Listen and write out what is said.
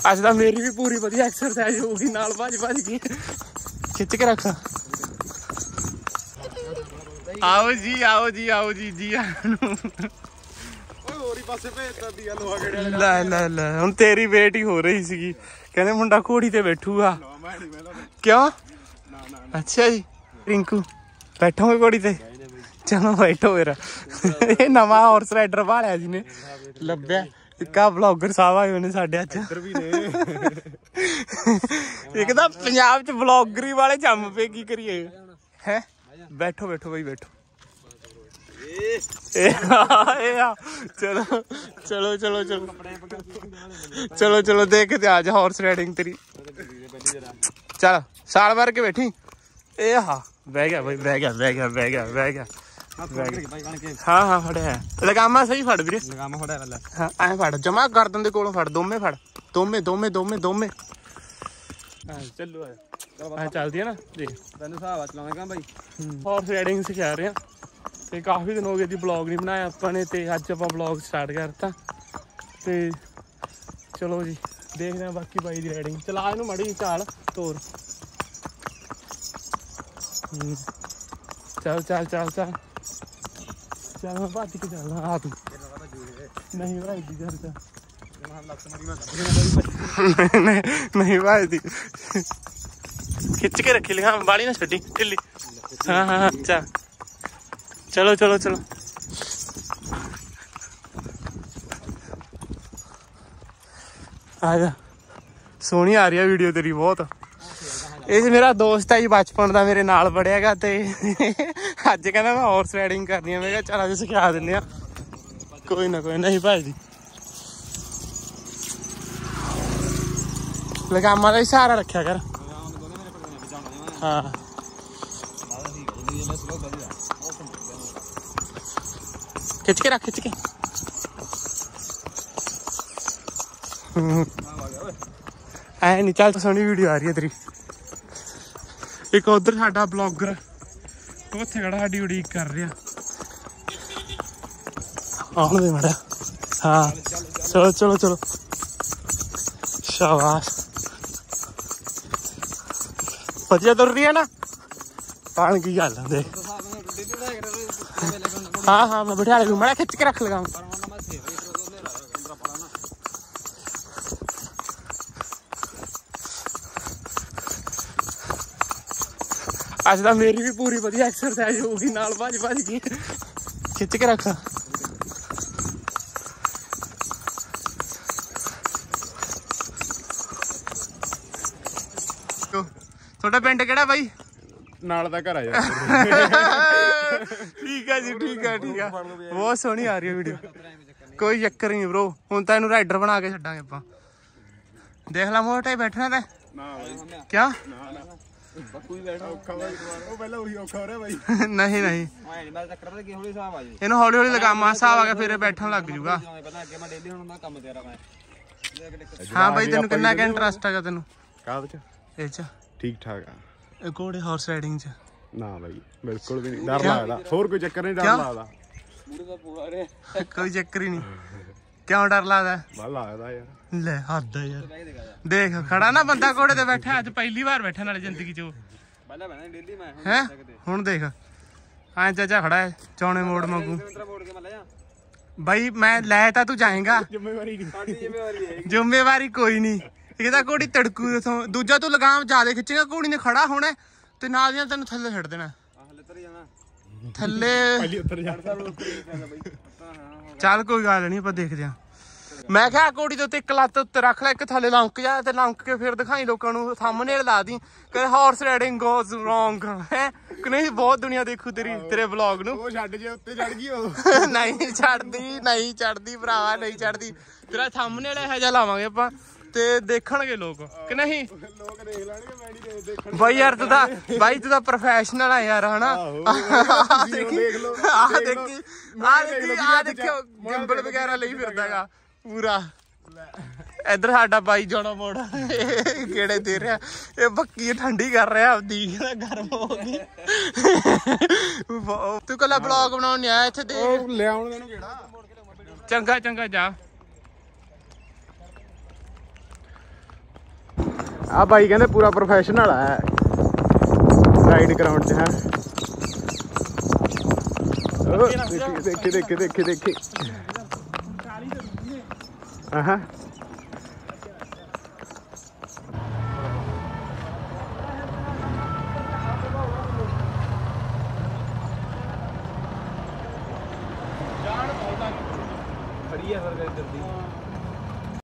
ਅੱਜ ਤਾਂ ਮੇਰੀ ਵੀ ਪੂਰੀ ਵਧੀਆ ਐਕਸਰਸਾਈਜ਼ ਹੋ ਗਈ ਨਾਲ ਭੱਜ ਕੇ ਖਿੱਚ ਕੇ ਰੱਖ। ਆਓ ਜੀ ਆਓ ਜੀ ਆਓ ਜੀ ਜੀ ਲੈ ਹੁਣ ਤੇਰੀ ਵੇਟ ਹੀ ਹੋ ਰਹੀ ਸੀਗੀ। ਕਹਿੰਦੇ ਮੁੰਡਾ ਘੋੜੀ ਤੇ ਬੈਠੂਗਾ। ਕਿਉਂ? ਅੱਛਾ ਜੀ ਰਿੰਕੂ ਬੈਠੋਗੇ ਘੋੜੀ ਤੇ? ਚਲੋ ਬੈਠੋ ਫਿਰ। ਇਹ ਨਵਾਂ ਹਾਰਸ ਰਾਈਡਰ ਭਾਲਿਆ ਜੀ ਨੇ ਲੱਭਿਆ। ਇੱਕ ਆ ਬਲੌਗਰ ਸਾਹਿਬ ਆਏ ਉਹਨੇ ਸਾਡੇ ਅੱਜ। ਇੱਕ ਤਾਂ ਪੰਜਾਬ ਚ ਬਲੌਗਰੀ ਵਾਲੇ ਜੰਮ ਪਏ, ਕੀ ਕਰੀਏ ਹੈ। ਬੈਠੋ ਬੈਠੋ ਬਈ ਬੈਠੋ। ਚਲੋ ਚਲੋ ਚਲੋ ਚਲੋ ਚਲੋ ਚਲੋ ਦੇਖਦੇ ਅੱਜ ਹਾਰਸ ਰਾਈਡਿੰਗ ਤੇਰੀ। ਚੱਲ ਸਾਲ ਭਰ ਕੇ ਬੈਠੀ। ਇਹ ਹਾਂ ਬਹਿ ਗਿਆ ਬਈ ਬਹਿ ਗਿਆ। ਹਾਂ ਫੜਿਆ ਲਗਾਮਾ ਸਹੀ ਫੜ ਵੀਰੇ। ਲਗਾਮਾ ਫੜਿਆ ਪਹਿਲਾਂ। ਹਾਂ ਐਂ ਫੜ ਜਮਾ ਗਰਦਨ ਦੇ ਕੋਲੋਂ ਫੜ। ਦੋਵੇਂ ਫੜ ਦੋਵੇਂ। ਚੱਲੂ ਆ ਚੱਲਦੀ ਆ ਨਾ ਦੇਖ ਤੈਨੂੰ ਹਿਸਾਬ ਚਲਾਵਾਂਗਾ ਬਾਈ। ਹਾਰਸ ਰਾਈਡਿੰਗ ਸਿਖਾ ਰਹੇ ਆ ਤੇ ਕਾਫੀ ਦਿਨ ਹੋ ਗਏ ਜੀ ਬਲੌਗ ਨਹੀਂ ਬਣਾਇਆ ਆਪਾਂ ਨੇ ਤੇ ਅੱਜ ਆਪਾਂ ਬਲੌਗ ਸਟਾਰਟ ਕਰਤਾ ਤੇ ਚਲੋ ਜੀ ਦੇਖਦੇ ਹਾਂ ਬਾਕੀ ਬਾਈ ਦੀ ਰਾਈਡਿੰਗ। ਚਲਾ ਇਹਨੂੰ ਮਾੜੀ ਚਾਲ ਤੋਰ। ਚੱਲ ਮੈਂ ਭੱਜ ਕੇ ਚੱਲਦਾ ਆ ਤੂੰ ਨਹੀਂ ਭਾਈਦੀ ਚੱਲ ਨਹੀਂ ਭਾਈਦੀ ਖਿੱਚ ਕੇ ਰੱਖੀ ਲਿਆ ਬਾਲੀ ਨਾ ਛੱਡੀ ਢਿੱਲੀ। ਹਾਂ ਚਲੋ ਆ ਜਾ। ਸੋਹਣੀ ਆ ਰਹੀ ਆ ਵੀਡੀਓ ਤੇਰੀ ਬਹੁਤ। ਇਹ ਮੇਰਾ ਦੋਸਤ ਹੈ ਜੀ ਬਚਪਨ ਦਾ, ਮੇਰੇ ਨਾਲ ਪੜ੍ਹਿਆਗਾ ਤੇ ਅੱਜ ਕਹਿੰਦਾ ਮੈਂ ਹਾਰਸ ਰਾਈਡਿੰਗ ਕਰਨੀ ਆ। ਮੈਂ ਕਿਹਾ ਚੱਲ ਅੱਜ ਸਿਖਾ ਦਿੰਦੇ ਆ। ਕੋਈ ਨਾ ਨਹੀਂ ਭਾਜੀ ਲਗਾਮਾਂ ਦਾ ਹੀ ਸਹਾਰਾ ਰੱਖਿਆ ਕਰ। ਹਾਂ ਖਿੱਚ ਕੇ ਰੱਖ ਖਿੱਚ ਕੇ। ਐ ਨੀ ਚੱਲ ਸੋਹਣੀ ਵੀਡੀਓ ਆ ਰਹੀ ਹੈ ਤੇਰੀ। ਇੱਕ ਉਧਰ ਸਾਡਾ ਬਲੌਗਰ ਉੱਥੇ ਖੜਾ ਸਾਡੀ ਉਡੀਕ ਕਰ ਰਿਹਾ। ਆਉਣ ਦੇ ਮਾੜਾ। ਹਾਂ ਚਲੋ ਸ਼ਾਬਾਸ਼ ਵਧੀਆ ਤੁਰ ਰਹੀ ਹੈ ਨਾ। ਪਾਣ ਕੀ ਗੱਲ ਆ ਦੇਖ। ਹਾਂ ਮੈਂ ਬਿਠਾ ਲੂ ਮਾੜਾ ਖਿੱਚ ਕੇ ਰੱਖ ਲਗਾ। ਅੱਜ ਤਾਂ ਮੇਰੀ ਵੀ ਪੂਰੀ ਵਧੀਆ ਐਕਸਰਸਾਈਜ਼ ਹੋ ਗਈ ਨਾਲ ਭੱਜ ਕੇ ਖਿੱਚ ਕੇ ਰੱਖ। ਤੁਹਾਡਾ ਪਿੰਡ ਕਿਹੜਾ ਬਾਈ? ਨਾਲ ਦਾ ਘਰ ਆ ਯਾਰ। ਠੀਕ ਆ ਜੀ ਠੀਕ ਆ ਬਹੁਤ ਸੋਹਣੀ ਆ ਰਹੀ ਹੈ ਵੀਡੀਓ। ਕੋਈ ਚੱਕਰ ਨਹੀਂ ਬ్రో। ਹੁਣ ਤਾਂ ਇਹਨੂੰ ਰਾਈਡਰ ਬਣਾ ਕੇ ਛੱਡਾਂਗੇ ਆਪਾਂ। ਦੇਖ ਲਾ ਮੋਟਾ ਹੀ ਬੈਠਣਾ ਤਾਂ ਕਿਆ ਨਹੀਂ ਇਹਨੂੰ ਹੌਲੀ ਹੌਲੀ ਲਗਾਮਾ ਹਿਸਾਬ ਆ ਗਿਆ ਫਿਰ ਬੈਠਣ ਲੱਗ ਜੂਗਾ। ਹਾਂ ਬਾਈ ਤੈਨੂੰ ਕਿੰਨਾ ਕੁ ਇੰਟਰਸਟ ਹੈਗਾ ਤੈਨੂੰ ਇਹ ਚ? ਠੀਕ ਠਾਕ ਆ। ਘੋੜੇ ਹਾਰਸ ਰਾਈਡਿੰਗ ਚ? ਨਾ ਬਾਈ ਬਿਲਕੁਲ ਵੀ ਨਹੀਂ। ਡਰ ਲੱਗਦਾ। ਹੋਰ ਕੋਈ ਚੱਕਰ ਨਹੀਂ। ਡਰ ਲੱਗਦਾ ਕੋਈ ਚੱਕਰ ਹੀ ਨਹੀਂ। ਕਿਉਂ ਡਰ ਲੱਗਦਾ? ਬਸ ਲੱਗਦਾ ਯਾਰ। ਲੈ ਹੱਦ ਯਾਰ। ਦੇਖ ਖੜਾ ਨਾ ਬੰਦਾ ਘੋੜੇ ਤੇ ਬੈਠਾ। ਅੱਜ ਪਹਿਲੀ ਵਾਰ ਬੈਠਾ ਨਾਲੇ ਜ਼ਿੰਦਗੀ ਚ। ਹੈ ਹੁਣ ਦੇਖ ਐ ਚਾਚਾ ਖੜਾ ਹੈ ਚੌਣੇ ਮੋੜ ਵਾਂਗੂ। ਬਾਈ ਮੈਂ ਲੈ ਤਾਂ ਤੂੰ ਜਾਏਗਾ। ਜ਼ਿੰਮੇਵਾਰੀ ਕੋਈ ਨਹੀਂ। ਇਹ ਤਾਂ ਘੋੜੀ ਤੜਕੂ ਦੂਜਾ ਤੂੰ ਲਗਾਮ ਜ਼ਿਆਦਾ ਖਿੱਚੇਗਾ ਘੋੜੀ ਨੇ ਖੜਾ ਹੋਣਾ ਤੇ ਨਾਲ ਦੀਆਂ ਤੈਨੂੰ ਥੱਲੇ ਛੱਡ ਦੇਣਾ। ਥੱਲੇ ਚੱਲ ਕੋਈ ਗੱਲ ਨੀ ਆਪਾਂ ਦੇਖਦੇ ਆ। ਮੈਂ ਕਿਹਾ ਘੋੜੀ ਦੇ ਉੱਤੇ ਇੱਕ ਲੱਤ ਉੱਤੇ ਰੱਖ ਲੈ, ਇੱਕ ਥੱਲੇ ਲੰਕ ਜਾ ਤੇ ਲੰਕ ਕੇ ਫਿਰ ਦਿਖਾਈ ਲੋਕਾਂ ਨੂੰ। ਸਾਹਮਣੇ ਲਾ ਦੀ ਕਿ ਹਾਰਸ ਰਾਈਡਿੰਗ ਗੋਜ਼ ਰੋਂਗ ਹੈ ਕਿ ਨਹੀਂ। ਬਹੁਤ ਦੁਨੀਆ ਦੇਖੂ ਤੇਰੇ ਵਲੌਗ ਨੂੰ। ਉਹ ਛੱਡ ਜੇ ਉੱਤੇ ਚੜ ਗਈ ਉਹ। ਨਹੀਂ ਚੜਦੀ ਭਰਾਵਾ ਨਹੀਂ ਚੜਦੀ। ਤੇਰਾ ਸਾਹਮਣੇ ਇਹੋ ਜਿਹਾ ਲਾਵਾਂਗੇ ਆਪਾਂ ਤੇ ਦੇਖਣਗੇ ਲੋਕ ਕਿ ਨਹੀਂ। ਲੋਕ ਦੇਖ ਲੈਣਗੇ ਮੈਂ ਨਹੀਂ ਦੇਖਣ। ਬਾਈ ਯਾਰ ਤੂੰ ਤਾਂ ਪ੍ਰੋਫੈਸ਼ਨਲ ਆ ਯਾਰ ਹਨਾ। ਆ ਦੇਖਿਓ ਗਿੰਬਲ ਵਗੈਰਾ ਲਈ ਫਿਰਦਾਗਾ ਪੂਰਾ। ਇੱਧਰ ਸਾਡਾ ਬਾਈ ਜਾਣਾ ਮੋੜ ਗੇੜੇ ਦੇ ਰਿਹਾ। ਇਹ ਬੱਕੀ ਠੰਡੀ ਕਰ ਰਿਹਾ ਆਪਦੀ ਗਰਮ ਹੋ ਗਈ। ਤੂੰ ਕੱਲਾ ਬਲੌਗ ਬਣਾਉਣ ਨੀ ਆਇਆ ਇੱਥੇ ਦੇ ਲਿਆਉਣ ਤੈਨੂੰ ਕਿਹੜਾ। ਚੰਗਾ ਜਾ। ਆ ਬਾਈ ਕਹਿੰਦੇ ਪੂਰਾ ਪ੍ਰੋਫੈਸ਼ਨਲ ਹੈ ਰਾਈਡ ਕਰਾਉਣ ਚ ਹੈ। ਦੇਖੀ ਦੇਖੀ ਦੇਖੀ ਦੇਖੀ ਆਹਾਂ ਖੜੀ ਆ ਫਿਰ ਇੱਧਰ ਦੀ